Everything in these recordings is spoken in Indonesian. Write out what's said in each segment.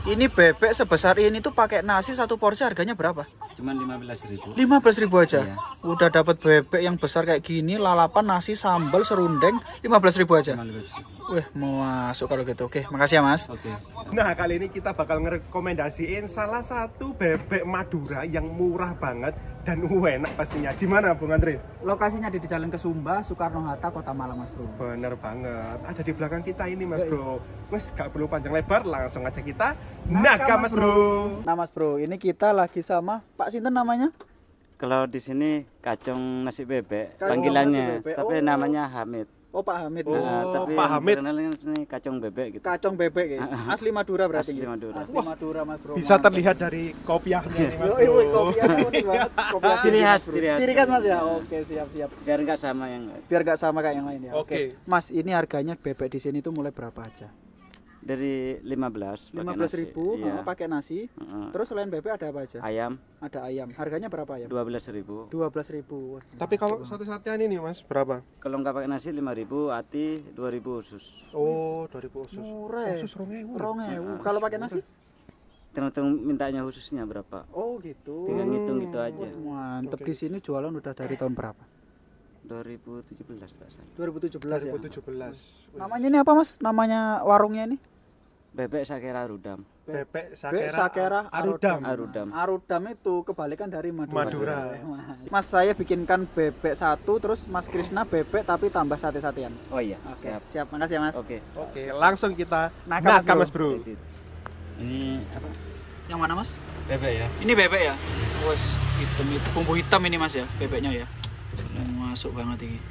Ini bebek sebesar ini tuh pakai nasi satu porsi harganya berapa? Cuman 15.000. 15.000 aja. Iya. Udah dapat bebek yang besar kayak gini, lalapan, nasi, sambal, serundeng, 15.000 aja. 15.000. Wih, mau masuk kalau gitu. Oke, makasih ya Mas. Oke. Nah, kali ini kita bakal ngerekomendasiin salah satu bebek Madura yang murah banget dan enak pastinya. Di mana, Bung Andre? Lokasinya di Jalan Kesumba, Soekarno-Hatta, Kota Malang, Mas Bro. Bener banget. Ada di belakang kita ini, Mas Bro. Wes, gak perlu panjang lebar, langsung aja kita Naka, Mas Bro. Nah, Mas Bro, ini kita lagi sama Pak Sinten namanya? Kalau di sini kacung nasi bebek Kacung nasi panggilannya, bebek. tapi Oh. namanya Hamid. Oh, Pak Hamid. Oh. Tapi Pak yang Hamid. terkenalnya ini kacung bebek gitu. Kacang bebek ya. Asli Madura berarti. Asli ya? Madura. Asli Madura, Mas Bro. Bisa Mantap. terlihat dari kopiahnya nih, Mas Yo, Bro. kopiahnya unik banget. Kopiah Ciri khas, Bro. ciri khas. Ciri khas Mas ya. Oke, siap. Biar nggak sama yang lain. Biar gak sama kayak yang lain ya. Oke. Mas, ini harganya bebek di sini tuh mulai berapa aja? Dari 15. 15.000 Iya. pakai nasi. Heeh. Terus selain bebek ada apa aja? Ayam Ada ayam. Harganya berapa ya? 12.000. 12.000. Tapi kalau sate-satean ini, Mas, berapa? Kalau nggak pakai nasi 5.000, ati 2.000 usus. Oh, 2000 usus. Murah. Usus 2.000. 2.000. Kalau pakai nasi? Tergantung mintanya khususnya berapa. Oh, gitu. Tinggal ngitung gitu aja. Mantep. Oke. Di sini jualan udah dari tahun berapa? 2017 tak salah. 2017 ya. 2017. Namanya ini apa, Mas? Namanya warungnya ini? Bebek Sakera Rudam. Bebek Bebek Sakera Arudam. Arudam. Arudam itu kebalikan dari Madura. Madura. Mas, saya bikinkan bebek satu, terus Mas Krisna bebek tapi tambah sate-satean. Oh iya. Oke, Siap. siap. Makasih ya, Mas. Oke. Oke, langsung kita Naka, Naka, Mas Mas Bro. Ini apa? Yang mana, Mas? Bebek ya. Ini bebek ya? Wes, hitam itu bumbu hitam ini Mas ya, bebeknya ya. Masuk banget ini.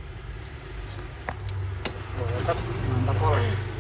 Mantap. Mantap pol.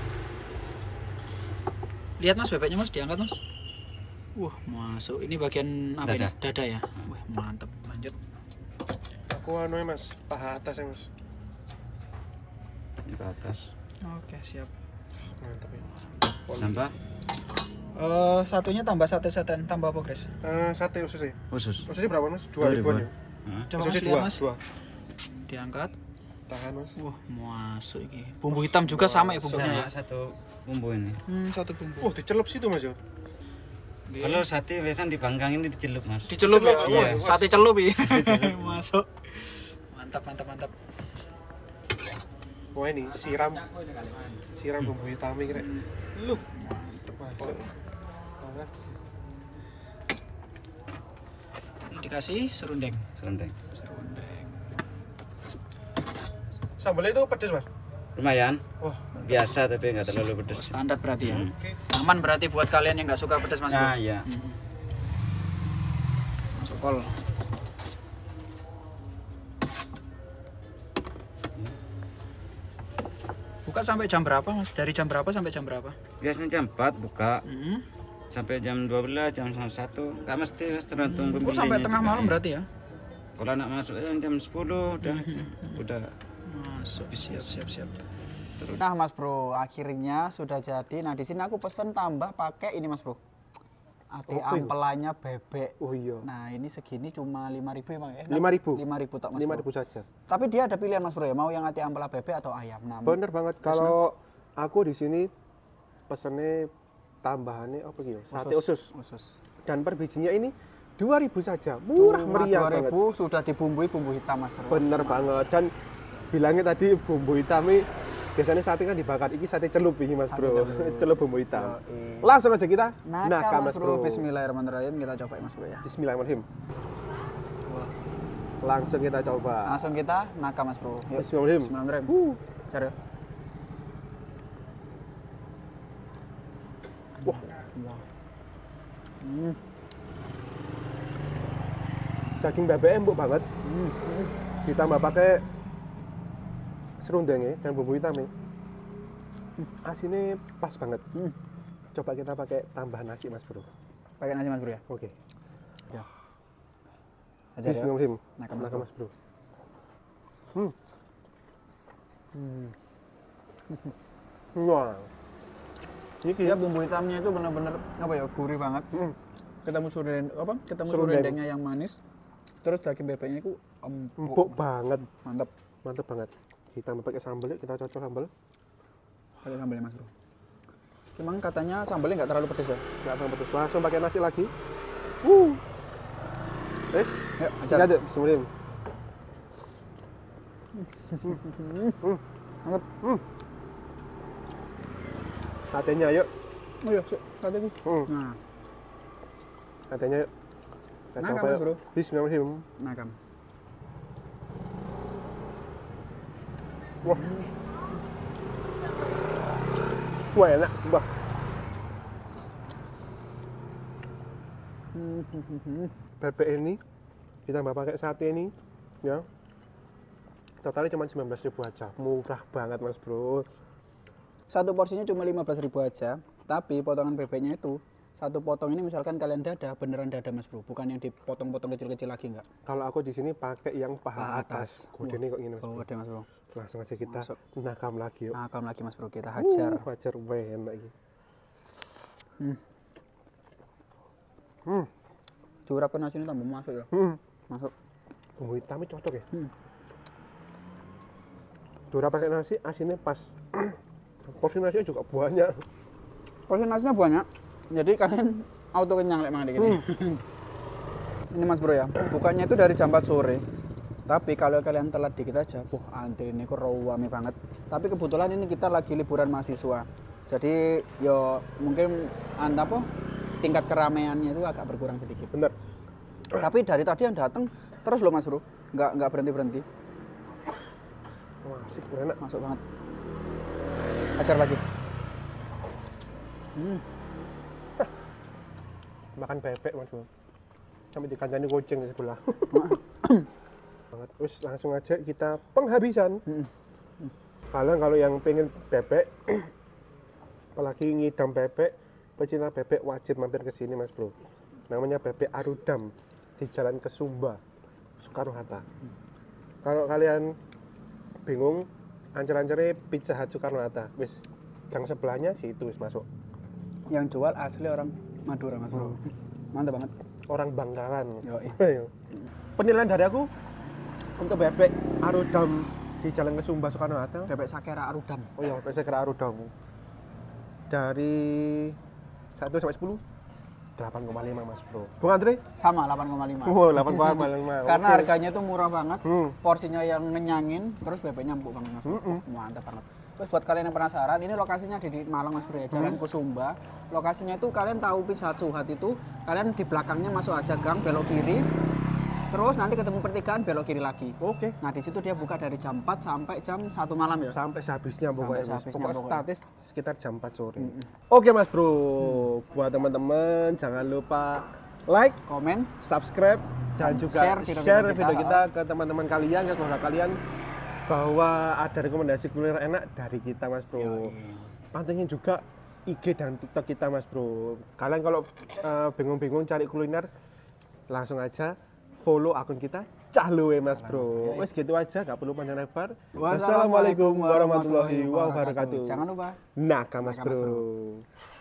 Lihat Mas bebeknya Mas, diangkat Mas. Masuk. Ini bagian apa ini? Dada. Dada ya. Wah, mantap. Lanjut. Aku anu ya, Mas, paha atas ya, Mas. Ini ke atas. Oke, siap. Mantap ya. Nambah Satunya tambah sate-satean, tambah apa, Chris? Sate usus ya. usus. Ususnya berapa, Mas? 2.000-an ya. Heeh. Coba Mas Ususnya lihat dua, Mas. dua. Diangkat. Tahan, Mas. Masuk ini. Bumbu hitam juga sama ya bumbunya ya. Satu bumbu ini. Satu bumbu. Dicelup situ, Mas ya. Kalau sate biasanya dibangkang ini dicelup mas. Dicelup ya? Dicelup, Iya. iya. Sate celup ya. Masuk. Mantap. Wah, ini siram bumbu hitam ini kira. Lu. Masuk. Banget. Ini dikasih serundeng. Serundeng. Sambalnya itu pedes, Mas. Lumayan. Wah, Biasa tapi nggak terlalu pedes. Standar berarti ya. oke. Aman berarti buat kalian yang nggak suka pedas Mas. Nah Bro. iya. Masuk kol. Buka sampai jam berapa Mas? Dari jam berapa sampai jam berapa? Biasanya jam 4 buka Hmm. sampai jam 12, jam 1. Nggak mesti mas, tergantung Oh, pembelinya sampai tengah juga, malam ya. berarti ya? Kalau anak masuk jam 10 udah Masuk, siap. Nah Mas Bro, akhirnya sudah jadi. Nah di sini aku pesen tambah pakai ini Mas Bro. Ati Apa itu? ampelannya bebek. Oh iya. Nah ini segini cuma 5.000 emang ya? 5.000. 5.000 tak Mas 5.000 Bro. saja. Tapi dia ada pilihan Mas Bro ya, mau yang ati ampela bebek atau ayam. Nah, Bener banget. Kalau aku di sini pesennya tambahannya apa gitu? Sate usus. Dan per bijinya ini 2.000 saja. Murah Cuma meriah 2.000 banget. sudah dibumbui bumbu hitam Mas Bro. Bener banget. Dan bilangnya tadi bumbu hitam ini biasanya sate kan dibakar. Iki sate celup ini Mas Sate Bro. celup. Celup bumbu hitam. Yoi. Langsung aja kita Naka Mas Bro. Bro. Bismillahirrahmanirrahim, kita coba Mas Bro ya. Bismillahirrahmanirrahim. Langsung kita coba. Langsung kita naka Mas Bro. Yuk. Bismillahirrahmanirrahim. Bismillahirrahmanirrahim. Cari. Wah, Hmm. daging bebeknya empuk banget. Ditambah pakai serundengnya dan bumbu hitamnya. Asinnya pas banget. Coba kita pakai tambahan nasi Mas Bro. Pakai nasi Mas Bro ya. Oke. Ajar ya. Bismillahirrahmanirrahim. Naka Mas Naka Bro. Mas Bro. Wah. Ini Dia kayak bumbu hitamnya itu benar-benar apa ya, gurih banget. Ketemu Serundeng. serundengnya yang manis. Terus daging bebeknya itu empuk banget. Mantap. Mantap banget. Kita pakai sambal, kita cocok sambal. Pakai sambalnya Mas Bro. Cuman katanya sambalnya nggak terlalu pedes ya. Nggak terlalu pedes. Langsung pakai nasi lagi. Wes, Yuk, ajar. ajar. Ada, bismillah. Mantap. Satenya yuk. Oh iya, sateku. Nah, Satenya yuk. Kita Nah, coba Mas yuk. Bro. Bismillahirrahmanirrahim. nah kam. Wah. Wah, enak, Mbak. Bebek ini ditambah pakai sate ini ya. Totalnya cuma 19.000 aja. Murah banget, Mas Bro. Satu porsinya cuma 15.000 aja, tapi potongan bebeknya itu satu potong ini misalkan kalian dada, beneran dada Mas Bro, bukan yang dipotong-potong kecil-kecil lagi enggak. Kalau aku di sini pakai yang paha atas. Kode ini kok gini, Mas Oh, Bro. gede Mas Bro. Langsung aja kita Masuk. nakam lagi yuk. Nah, kam lagi Mas Bro, kita hajar. Hajar weh enak iki. Diurapkan nasi ini tambah masuk ya. Masuk. Bumbu hitamnya cocok ya. Hmm. Dora pakai nasi, asinnya pas. Porsi nasinya juga banyak. Porsi nasinya banyak, jadi kalian auto kenyang lek mangan gini. Ini Mas Bro ya, bukanya itu dari jam 4 sore. Tapi kalau kalian telat dikit aja, antri ini kok rame banget. Tapi kebetulan ini kita lagi liburan mahasiswa. Jadi yo mungkin tingkat keramaiannya itu agak berkurang sedikit. Bener. Tapi dari tadi yang datang terus loh Mas Bro, nggak berhenti. Wah, asik enak. Masuk banget. Ajar lagi. Makan bebek, Mas Bro. Sampai dikancani kucing di sebelah. Banget. Terus langsung aja kita penghabisan. Kalian kalau yang pengen bebek, apalagi ngidam bebek, pecinta bebek wajib mampir ke sini, Mas Bro. Namanya Bebek Arudam di Jalan Kesumba, Soekarno Hatta. Kalau kalian bingung, ancer-ancernya Pizza Hut Soekarno Hatta. Wis, gang sebelahnya situ wis masuk. Yang jual asli orang Madura Mas Bro. Mantap banget. Orang Bangkalan. Yoi. Penilaian dari aku untuk bebek Arudam di Jalan Kesumba Soekarno Hatta. Bebek Sakera Arudam. Oh iya, bebek Sakera Arudam. Dari 1 sampai 10, 8,5 Mas Bro. Bung Andre? Sama 8,5. Oh, 8,5. Karena Oke. harganya itu murah banget. Porsinya yang ngenyangin, terus bebeknya empuk banget Mas Bro. Mantap banget. Terus buat kalian yang penasaran, ini lokasinya di Malang Mas Bro ya, Jalan Kusumba. Lokasinya itu kalian tahu Pizza Hut itu, kalian di belakangnya masuk aja gang belok kiri. Terus nanti ketemu pertigaan belok kiri lagi. Oke. Nah, di situ dia buka dari jam 4 sampai jam 1 malam ya. Sampai sehabisnya pokoknya. sehabisnya Pokoknya pokoknya. statis sekitar jam 4 sore. Oke Mas Bro, buat teman-teman jangan lupa like, Komen, subscribe, dan juga share video kita ke teman-teman kalian, ke keluarga kalian, bahwa ada rekomendasi kuliner enak dari kita Mas Bro. Pantengin juga IG dan TikTok kita Mas Bro. Kalian kalau bingung-bingung cari kuliner, langsung aja follow akun kita Cahluwe Mas Bro. Wes gitu aja, gak perlu panjang lebar. Wassalamualaikum warahmatullahi wabarakatuh. Jangan lupa Nakam Mas Bro.